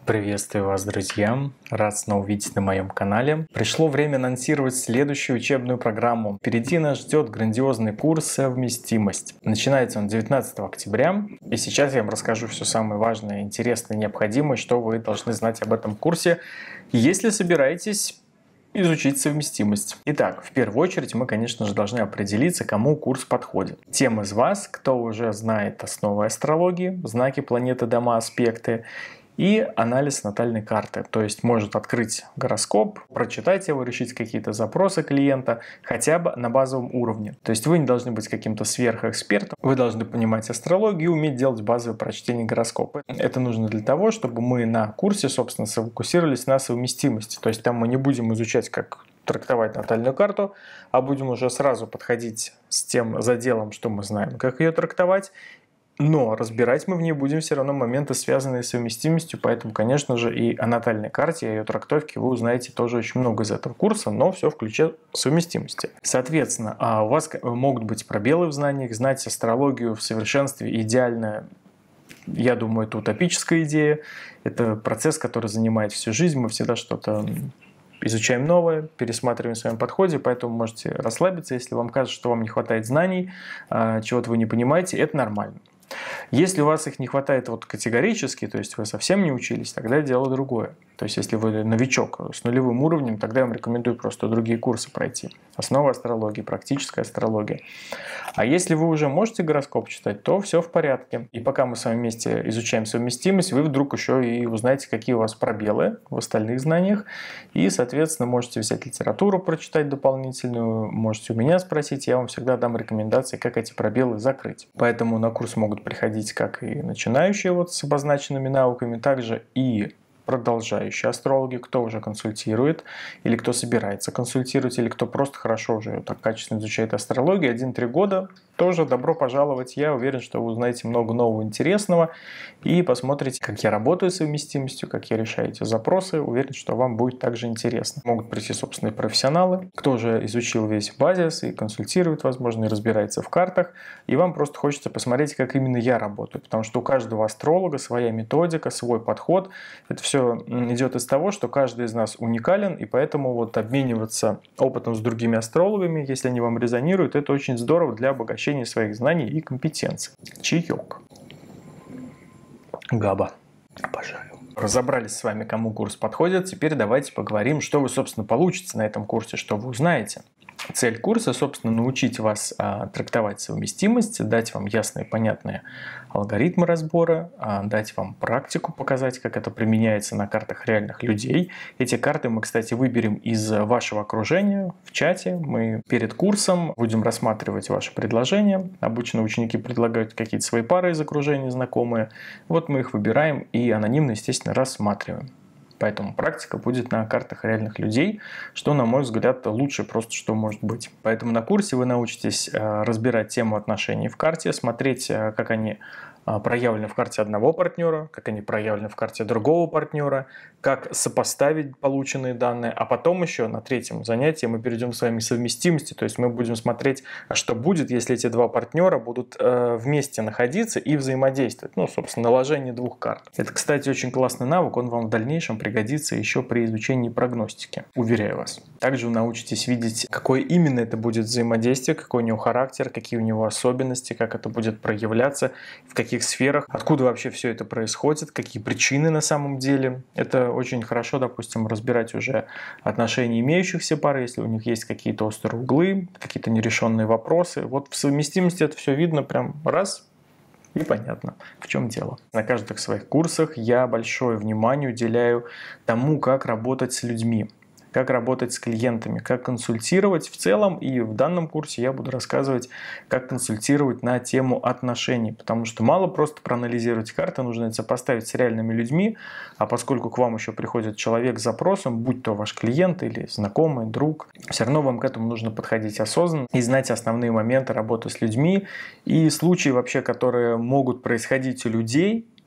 Приветствую вас, друзья! Рад снова видеть на моем канале. Пришло время анонсировать следующую учебную программу. Впереди нас ждет грандиозный курс «Совместимость». Начинается он 19 октября. И сейчас я вам расскажу все самое важное, интересное, необходимое, что вы должны знать об этом курсе, если собираетесь изучить совместимость. Итак, в первую очередь мы, конечно же, должны определиться, кому курс подходит. Тем из вас, кто уже знает основы астрологии, знаки планеты, дома, аспекты, и анализ натальной карты. То есть может открыть гороскоп, прочитать его, решить какие-то запросы клиента хотя бы на базовом уровне. То есть вы не должны быть каким-то сверхэкспертом, вы должны понимать астрологию и уметь делать базовое прочтение гороскопа. Это нужно для того, чтобы мы на курсе, собственно, сфокусировались на совместимости. То есть там мы не будем изучать, как трактовать натальную карту, а будем уже сразу подходить с тем заделом, что мы знаем, как ее трактовать. Но разбирать мы в ней будем все равно моменты, связанные с совместимостью, поэтому, конечно же, и о натальной карте, и о ее трактовке вы узнаете тоже очень много из этого курса, но все в ключе совместимости. Соответственно, у вас могут быть пробелы в знаниях, знать астрологию в совершенстве идеально. Я думаю, это утопическая идея, это процесс, который занимает всю жизнь, мы всегда что-то изучаем новое, пересматриваем в своем подходе, поэтому можете расслабиться, если вам кажется, что вам не хватает знаний, чего-то вы не понимаете, это нормально. Если у вас их не хватает категорически, то есть вы совсем не учились, тогда дело другое. То есть если вы новичок с нулевым уровнем, тогда я вам рекомендую просто другие курсы пройти. Основа астрологии, практическая астрология. А если вы уже можете гороскоп читать, то все в порядке. И пока мы с вами вместе изучаем совместимость, вы вдруг еще и узнаете, какие у вас пробелы в остальных знаниях. И, соответственно, можете взять литературу, прочитать дополнительную, можете у меня спросить, я вам всегда дам рекомендации, как эти пробелы закрыть. Поэтому на курс могут приходить как и начинающие с обозначенными навыками, также и продолжающие астрологи, кто уже консультирует, или кто собирается консультировать, или кто просто хорошо уже так качественно изучает астрологию, 1-3 года, тоже добро пожаловать. Я уверен, что вы узнаете много нового интересного и посмотрите, как я работаю с совместимостью, как я решаю эти запросы. Уверен, что вам будет также интересно. Могут прийти собственные профессионалы, кто уже изучил весь базис и консультирует, возможно, и разбирается в картах. И вам просто хочется посмотреть, как именно я работаю, потому что у каждого астролога своя методика, свой подход. Это все идет из того, что каждый из нас уникален, и поэтому обмениваться опытом с другими астрологами, если они вам резонируют, это очень здорово для обогащения своих знаний и компетенций. Чаек. Габа. Обожаю. Разобрались с вами, кому курс подходит. Теперь давайте поговорим, что вы, собственно, получите на этом курсе, что вы узнаете. Цель курса, собственно, научить вас трактовать совместимость, дать вам ясные, понятные алгоритмы разбора, дать вам практику, показать, как это применяется на картах реальных людей. Эти карты мы, кстати, выберем из вашего окружения в чате. Мы перед курсом будем рассматривать ваши предложения. Обычно ученики предлагают какие-то свои пары из окружения знакомые. Вот мы их выбираем и анонимно, естественно, рассматриваем. Поэтому практика будет на картах реальных людей, что, на мой взгляд, лучше просто, что может быть. Поэтому на курсе вы научитесь разбирать тему отношений в карте, смотреть, как они проявлены в карте одного партнера, как они проявлены в карте другого партнера, как сопоставить полученные данные, а потом еще на третьем занятии мы перейдем с вами к совместимости, то есть мы будем смотреть, а что будет, если эти два партнера будут вместе находиться и взаимодействовать, собственно, наложение двух карт. Это, кстати, очень классный навык, он вам в дальнейшем пригодится еще при изучении прогностики, уверяю вас. Также вы научитесь видеть, какое именно это будет взаимодействие, какой у него характер, какие у него особенности, как это будет проявляться, в каких сферах, откуда вообще все это происходит, какие причины на самом деле. Это очень хорошо, допустим, разбирать уже отношения имеющихся пар, если у них есть какие-то острые углы, какие-то нерешенные вопросы. В совместимости это все видно прям раз и понятно, в чем дело. На каждых своих курсах я большое внимание уделяю тому, как работать с людьми, как работать с клиентами, как консультировать в целом. И в данном курсе я буду рассказывать, как консультировать на тему отношений. Потому что мало просто проанализировать карты, нужно это сопоставить с реальными людьми. А поскольку к вам еще приходит человек с запросом, будь то ваш клиент или знакомый, друг, все равно вам к этому нужно подходить осознанно и знать основные моменты работы с людьми. И случаи вообще, которые могут происходить у людей,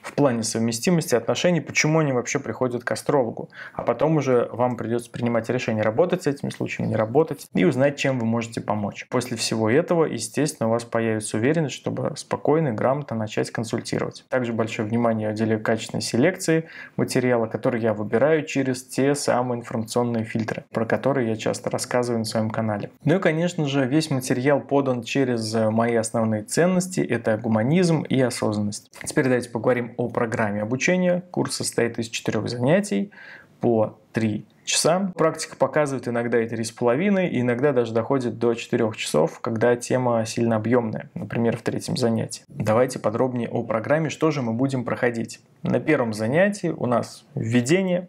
в плане совместимости отношений, почему они вообще приходят к астрологу. А потом уже вам придется принимать решение, работать с этими случаями, не работать, и узнать, чем вы можете помочь. После всего этого, естественно, у вас появится уверенность, чтобы спокойно и грамотно начать консультировать. Также большое внимание я уделяю качественной селекции материала, который я выбираю через те самые информационные фильтры, про которые я часто рассказываю на своем канале. Ну и, конечно же, весь материал подан через мои основные ценности. Это гуманизм и осознанность. Теперь давайте поговорим о программе обучения. Курс состоит из 4 занятий по 3 часа. Практика показывает иногда и 3,5, и иногда даже доходит до 4 часов, когда тема сильно объемная, например, в 3-м занятии. Давайте подробнее о программе, что же мы будем проходить. На первом занятии у нас введение.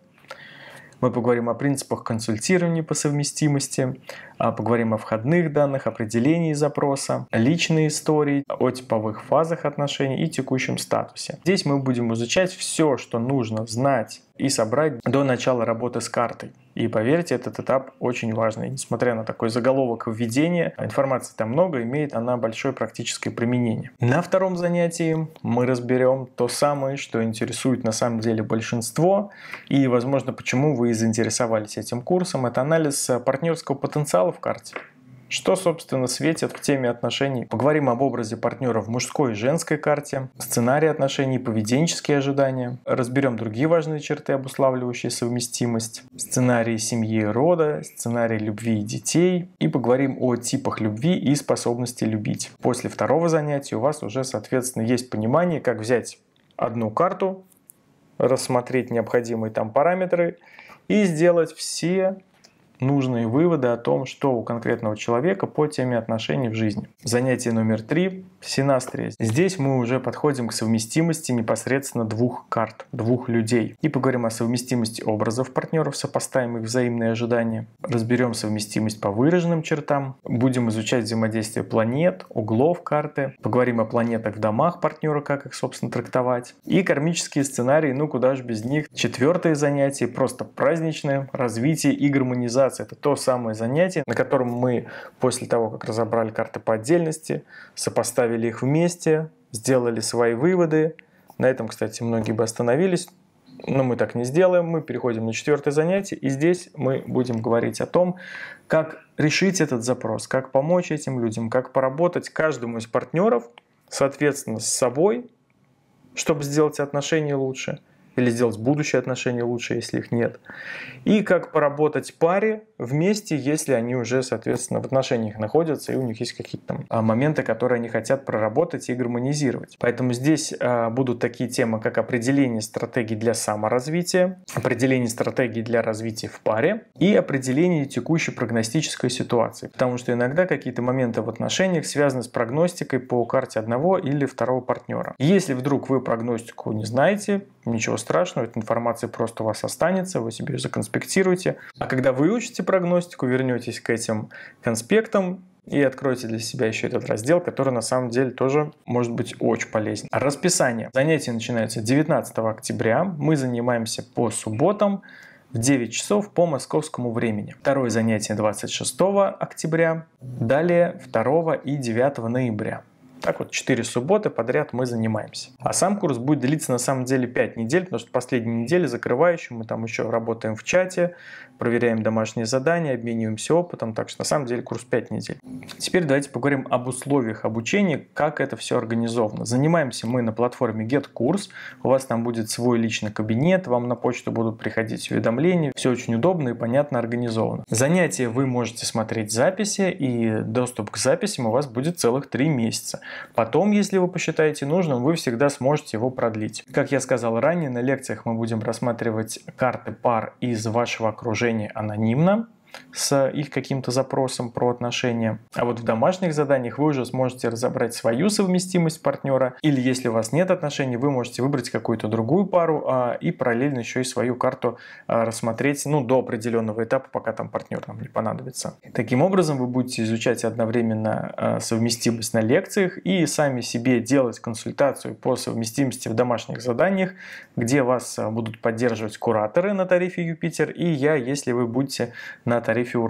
Мы поговорим о принципах консультирования по совместимости, поговорим о входных данных, определении запроса, личной истории, о типовых фазах отношений и текущем статусе. Здесь мы будем изучать все, что нужно знать и собрать до начала работы с картой. И поверьте, этот этап очень важный. Несмотря на такой заголовок введения, информации там много, имеет она большое практическое применение. На втором занятии мы разберем то самое, что интересует на самом деле большинство, и, возможно, почему вы заинтересовались этим курсом. Это анализ партнерского потенциала в карте. Что, собственно, светит в теме отношений? Поговорим об образе партнера в мужской и женской карте, сценарии отношений, поведенческие ожидания. Разберем другие важные черты, обуславливающие совместимость, сценарии семьи и рода, сценарии любви и детей. И поговорим о типах любви и способности любить. После второго занятия у вас уже, соответственно, есть понимание, как взять одну карту, рассмотреть необходимые там параметры и сделать все нужные выводы о том, что у конкретного человека по теме отношений в жизни. Занятие номер 3 – синастрия. Здесь мы уже подходим к совместимости непосредственно двух карт, двух людей. И поговорим о совместимости образов партнеров, сопоставим их взаимные ожидания. Разберем совместимость по выраженным чертам. Будем изучать взаимодействие планет, углов карты. Поговорим о планетах в домах партнера, как их, собственно, трактовать. И кармические сценарии, ну куда же без них. 4-е занятие, просто праздничное, развитие и гармонизация. Это то самое занятие, на котором мы после того, как разобрали карты по отдельности, сопоставили их вместе, сделали свои выводы. На этом, кстати, многие бы остановились, но мы так не сделаем. Мы переходим на 4-е занятие, и здесь мы будем говорить о том, как решить этот запрос, как помочь этим людям, как поработать каждому из партнеров, соответственно, с собой, чтобы сделать отношения лучше, или сделать будущие отношения лучше, если их нет. И как поработать паре вместе, если они уже, соответственно, в отношениях находятся, и у них есть какие-то там моменты, которые они хотят проработать и гармонизировать. Поэтому здесь будут такие темы, как определение стратегий для саморазвития, определение стратегий для развития в паре и определение текущей прогностической ситуации. Потому что иногда какие-то моменты в отношениях связаны с прогностикой по карте одного или второго партнера. Если вдруг вы прогностику не знаете, ничего страшного, эта информация просто у вас останется, вы себе ее законспектируете. А когда выучите прогностику, вернетесь к этим конспектам и откроете для себя еще этот раздел, который на самом деле тоже может быть очень полезен. Расписание. Занятия начинаются 19 октября. Мы занимаемся по субботам в 9 часов по московскому времени. Второе занятие 26 октября. Далее 2 и 9 ноября. Так вот, 4 субботы подряд мы занимаемся. А сам курс будет длиться на самом деле 5 недель, потому что последние недели закрывающие мы там еще работаем в чате, проверяем домашние задания, обмениваемся опытом, так что на самом деле курс 5 недель. Теперь давайте поговорим об условиях обучения, как это все организовано. Занимаемся мы на платформе GetCourse, у вас там будет свой личный кабинет, вам на почту будут приходить уведомления, все очень удобно и понятно организовано. Занятия вы можете смотреть записи, и доступ к записям у вас будет целых 3 месяца. Потом, если вы посчитаете нужным, вы всегда сможете его продлить. Как я сказал ранее, на лекциях мы будем рассматривать карты пар из вашего окружения анонимно, с их каким-то запросом про отношения. А вот в домашних заданиях вы уже сможете разобрать свою совместимость партнера, или если у вас нет отношений, вы можете выбрать какую-то другую пару и параллельно еще и свою карту рассмотреть до определенного этапа, пока там партнер нам не понадобится. Таким образом, вы будете изучать одновременно совместимость на лекциях и сами себе делать консультацию по совместимости в домашних заданиях, где вас будут поддерживать кураторы на тарифе Юпитер и я, если вы будете на тарифе Уран.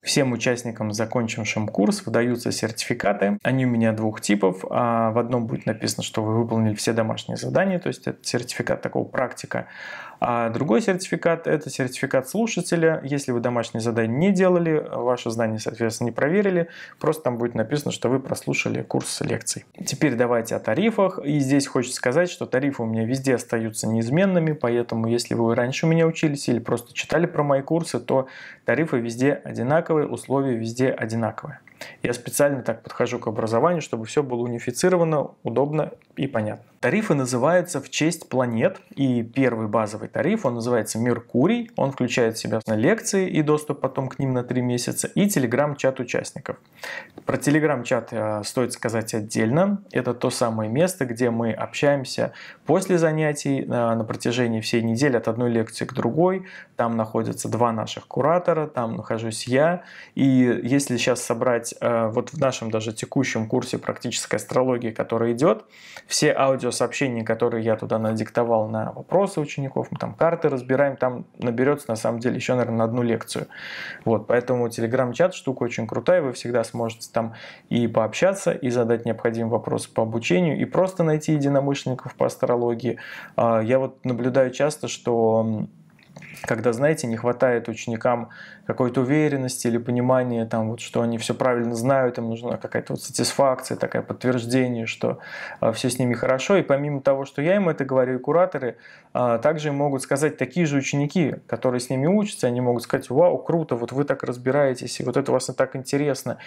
Всем участникам, закончившим курс, выдаются сертификаты. Они у меня двух типов. В одном будет написано, что вы выполнили все домашние задания, то есть это сертификат такого практика. А другой сертификат – это сертификат слушателя. Если вы домашние задания не делали, ваши знания, соответственно, не проверили, просто там будет написано, что вы прослушали курс лекций. Теперь давайте о тарифах. И здесь хочется сказать, что тарифы у меня везде остаются неизменными, поэтому если вы раньше у меня учились или просто читали про мои курсы, то тарифы везде одинаковые, условия везде одинаковые. Я специально так подхожу к образованию, чтобы все было унифицировано, удобно и понятно. Тарифы называются в честь планет, и первый базовый тариф, он называется Меркурий, он включает в себя лекции и доступ потом к ним на 3 месяца, и телеграм-чат участников. Про телеграм-чат стоит сказать отдельно, это то самое место, где мы общаемся после занятий на протяжении всей недели от одной лекции к другой, там находятся 2 наших куратора, там нахожусь я, и если сейчас собрать вот в нашем даже текущем курсе практической астрологии, который идет, все аудиосообщения, которые я туда надиктовал на вопросы учеников, мы там карты разбираем, там наберется на самом деле еще, наверное, на 1 лекцию. Вот, поэтому телеграм-чат штука очень крутая, вы всегда сможете там и пообщаться, и задать необходимые вопросы по обучению, и просто найти единомышленников по астрологии. Я вот наблюдаю часто, что когда, знаете, не хватает ученикам какой-то уверенности или понимания, там, вот, что они все правильно знают, им нужна какая-то вот сатисфакция, такое подтверждение, что все с ними хорошо. И помимо того, что я им это говорю, и кураторы также могут сказать такие же ученики, которые с ними учатся, они могут сказать: вау, круто, вот вы так разбираетесь, и вот это у вас и так интересно.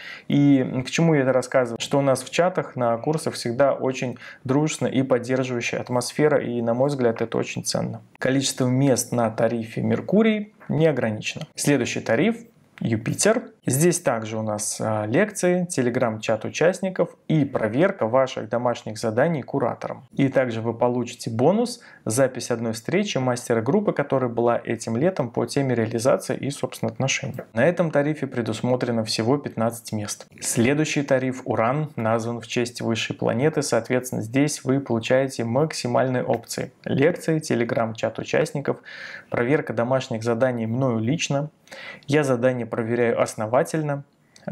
И к чему я это рассказываю? Что у нас в чатах на курсах всегда очень дружная и поддерживающая атмосфера, и, на мой взгляд, это очень ценно. Количество мест на тарифе Меркурий не ограничено. Следующий тариф – Юпитер. Здесь также у нас лекции, телеграм-чат участников и проверка ваших домашних заданий куратором. И также вы получите бонус – запись одной встречи мастера группы, которая была этим летом по теме реализации и, собственно, отношений. На этом тарифе предусмотрено всего 15 мест. Следующий тариф – Уран, назван в честь высшей планеты, соответственно, здесь вы получаете максимальные опции. Лекции, телеграм-чат участников, проверка домашних заданий мною лично. Я задание проверяю основательно.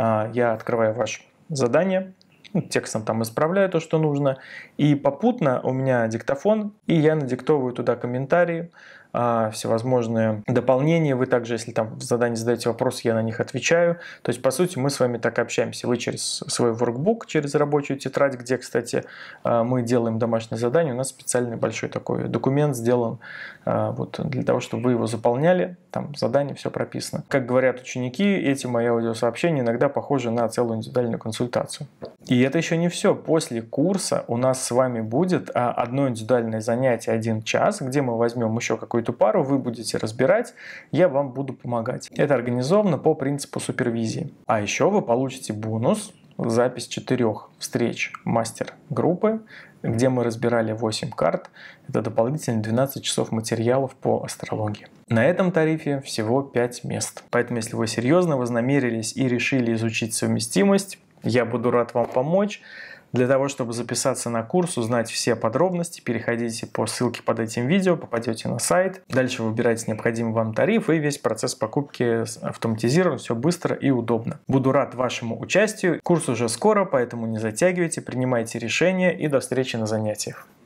Я открываю ваше задание, текстом там исправляю то, что нужно. И попутно у меня диктофон, и я надиктовываю туда комментарии, всевозможные дополнения. Вы также, если там в задании задаете вопросы, я на них отвечаю. То есть, по сути, мы с вами так общаемся. Вы через свой workbook, через рабочую тетрадь, где, кстати, мы делаем домашнее задание. У нас специальный большой такой документ сделан вот, для того, чтобы вы его заполняли. Там задание, все прописано. Как говорят ученики, эти мои аудиосообщения иногда похожи на целую индивидуальную консультацию. И это еще не все. После курса у нас с вами будет одно индивидуальное занятие 1 час, где мы возьмем еще какую-то пару, вы будете разбирать, я вам буду помогать. Это организовано по принципу супервизии. А еще вы получите бонус, запись 4 встреч мастер-группы, где мы разбирали 8 карт. Это дополнительно 12 часов материалов по астрологии. На этом тарифе всего 5 мест. Поэтому, если вы серьезно вознамерились и решили изучить совместимость, я буду рад вам помочь. Для того, чтобы записаться на курс, узнать все подробности, переходите по ссылке под этим видео, попадете на сайт. Дальше выбираете необходимый вам тариф, и весь процесс покупки автоматизирован, все быстро и удобно. Буду рад вашему участию. Курс уже скоро, поэтому не затягивайте, принимайте решения и до встречи на занятиях.